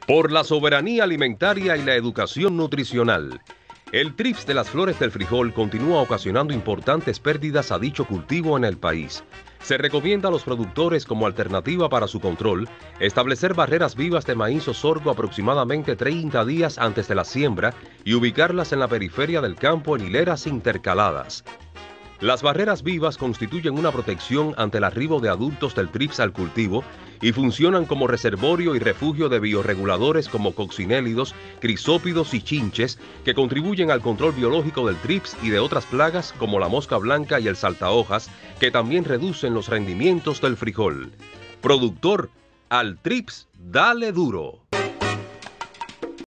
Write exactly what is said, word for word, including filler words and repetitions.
Por la soberanía alimentaria y la educación nutricional, el trips de las flores del frijol continúa ocasionando importantes pérdidas a dicho cultivo en el país. Se recomienda a los productores como alternativa para su control establecer barreras vivas de maíz o sorgo aproximadamente treinta días antes de la siembra y ubicarlas en la periferia del campo en hileras intercaladas. Las barreras vivas constituyen una protección ante el arribo de adultos del trips al cultivo y funcionan como reservorio y refugio de bioreguladores como coccinélidos, crisópidos y chinches que contribuyen al control biológico del trips y de otras plagas como la mosca blanca y el saltahojas que también reducen los rendimientos del frijol. Productor, al trips dale duro.